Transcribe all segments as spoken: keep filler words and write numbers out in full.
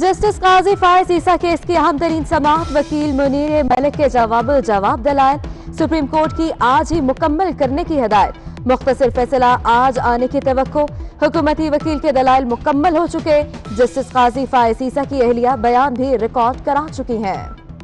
Justice काजी फायज ईसा case की अहम तरीन समाअत वकील मुनीर मलिक के जवाब जवाब दलाइल सुप्रीम कोर्ट की आज ही मुकम्मल करने की हिदायत। मुख्तसर फैसला आज आने की तवक्को। हुकूमती वकील के दलाइल मुकम्मल हो चुके। जस्टिस काजी फायज ईसा की अहलिया बयान भी रिकॉर्ड करा चुकी हैं।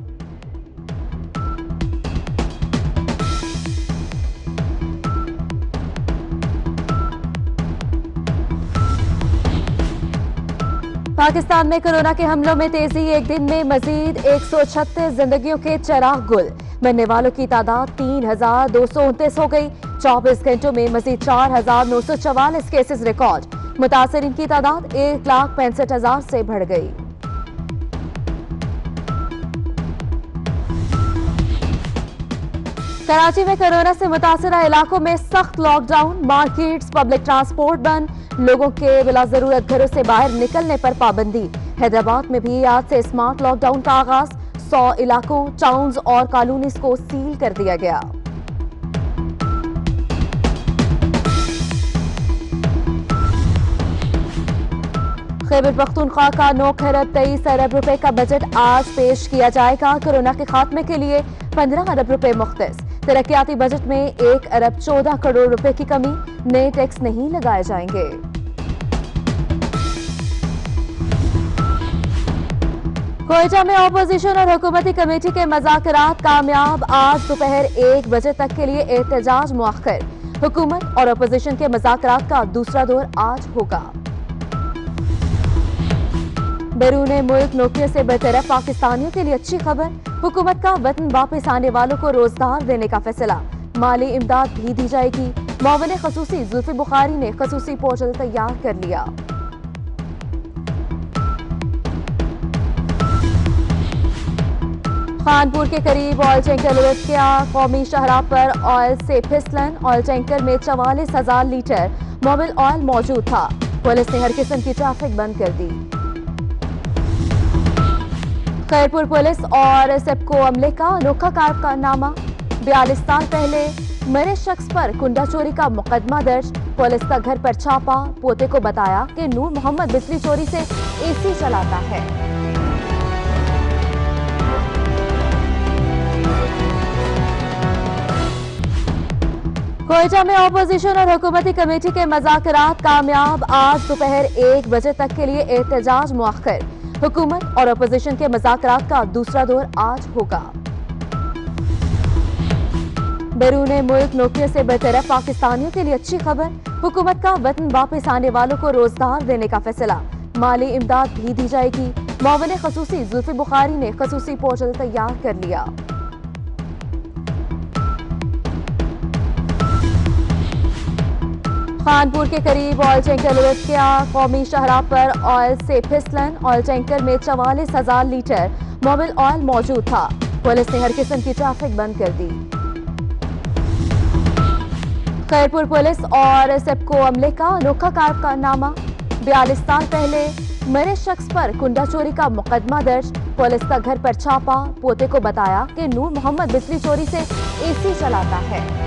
पाकिस्तान में कोरोना के हमलों में तेजी। एक दिन में मजीद एक सौ छत्तीस जिंदगियों के चिराग गुल। मरने वालों की तादाद तीन हजार दो सौ उनतीस हो गई। चौबीस घंटों में मजीद चार हजार नौ सौ चवालीस केसेस रिकॉर्ड। मुतासरीन की तादाद एक लाख पैंसठ हजार से बढ़ गई। कराची में कोरोना से मुतासरा इलाकों में सख्त लॉकडाउन। मार्केट्स, पब्लिक ट्रांसपोर्ट बंद। लोगों के बिला जरूरत घरों से बाहर निकलने पर पाबंदी। हैदराबाद में भी आज से स्मार्ट लॉकडाउन का आगाज। सौ इलाकों, टाउन्स और कॉलोनीज को सील कर दिया गया। खैबर पख्तूनख्वा का नौ खरब तेईस अरब रुपए का बजट आज पेश किया जाएगा। कोरोना के खात्मे के लिए पंद्रह अरब रुपए मुख्तस। तरक्याती बजट में एक अरब चौदह करोड़ रुपए की कमी। नए टैक्स नहीं लगाए जाएंगे। क्वेटा में ऑपोजिशन और हुकूमती कमेटी के मज़ाकरात कामयाब। आज दोपहर एक बजे तक के लिए एहतजाज मुअख्खर। हुकूमत और ऑपोजिशन के मज़ाकरात का दूसरा दौर आज होगा। बैरून मुल्क नौकरियों से बेतरफ पाकिस्तानियों के लिए अच्छी खबर। हुकूमत का वतन वापस आने वालों को रोजगार देने का फैसला। माली इमदाद भी दी जाएगी। मुआविन खसूसी जुल्फी बुखारी ने खसूसी पोर्टल तैयार कर लिया। खानपुर के करीब ऑयल टैंकर लुढ़क गया। कौमी शाहराह पर ऑयल से फिसलन। ऑयल टैंकर में चवालीस हजार लीटर मोबिल ऑयल मौजूद था। पुलिस ने हर किस्म की ट्रैफिक बंद कर दी। खैरपुर पुलिस और सेप्को अमले का अनोखा कारनामा। बयालीस साल पहले मरे शख्स पर कुंडा चोरी का मुकदमा दर्ज। पुलिस का घर पर छापा। पोते को बताया कि नूर मोहम्मद बिजली चोरी से एसी चलाता है। क्वेटा में ऑपोजिशन और हुकूमती कमेटी के मज़ाकरात कामयाब। आज दोपहर एक बजे तक के लिए एहतजाज मुअख्खर। हुकूमत और अपोजिशन के मज़ाकरात का दूसरा दौर आज होगा। बैरून मुल्क नौकरियों से बेतरफ पाकिस्तानियों के लिए अच्छी खबर। हुकूमत का वतन वापस आने वालों को रोजगार देने का फैसला। माली इमदाद भी दी जाएगी। मुआविन खसूसी जुल्फी बुखारी ने खसूसी पोर्टल तैयार कर लिया। खानपुर के करीब ऑयल टैंकर लुढ़क गया। कौमी शाहराह पर ऑयल से फिसलन। ऑयल टैंकर में चवालीस हजार लीटर मोबिल ऑयल मौजूद था। पुलिस ने हर किस्म की ट्रैफिक बंद कर दी। खैरपुर पुलिस और सेप्को अमले का अनोखा कारनामा। बयालीस साल पहले मरे शख्स पर कुंडा चोरी का मुकदमा दर्ज। पुलिस का घर पर छापा। पोते को बताया कि नूर मोहम्मद बिजली चोरी से एसी चलाता है।